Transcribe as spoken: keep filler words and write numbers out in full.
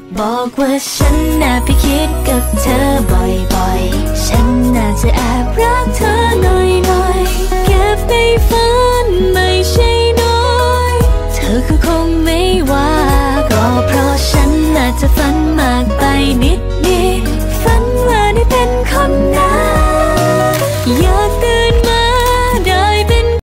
บอกว่าฉันน่ะไปคิดกับเธอบ่อยๆฉันน่าจะแอบรักเธอหน่อยๆเก็บในฝันไม่ใช่น้อยเธอก็คงไม่ว่าก็เพราะฉันน่าจะฝันมากไปนิด